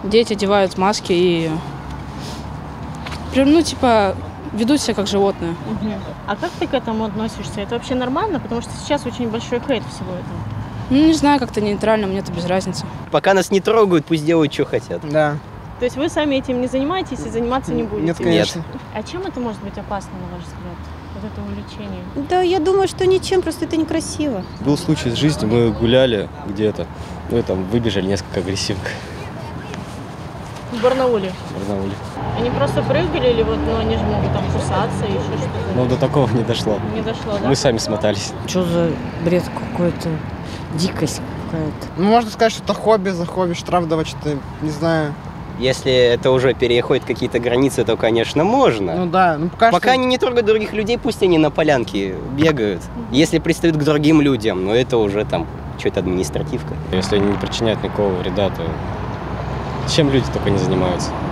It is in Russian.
дети одевают маски и прям, ну, типа, ведут себя как животные. А как ты к этому относишься? Это вообще нормально? Потому что сейчас очень большой хейт всего этого. Ну, не знаю, как-то нейтрально, мне это без разницы. Пока нас не трогают, пусть делают, что хотят. Да. То есть вы сами этим не занимаетесь и заниматься не будете? Нет, конечно. А чем это может быть опасно, на ваш взгляд? Вот это увлечение? Да, я думаю, что ничем, просто это некрасиво. Был случай из жизни, мы гуляли где-то, ну и там выбежали несколько агрессивных В Барнауле? в Барнауле. Они просто прыгали или вот, ну, они же могут там кусаться и еще что-то? Но до такого не дошло. Не дошло, да? Мы сами смотались. Что за бред какой-то, дикость какая-то. Ну, можно сказать, что это хобби, за хобби штраф давать, что-то, не знаю. Если это уже переходит какие-то границы, то, конечно, можно. Ну да, ну пока Пока они не трогают других людей, пусть они на полянке бегают. Если пристают к другим людям, но это уже там что-то административка. Если они не причиняют никакого вреда, то чем люди только не занимаются.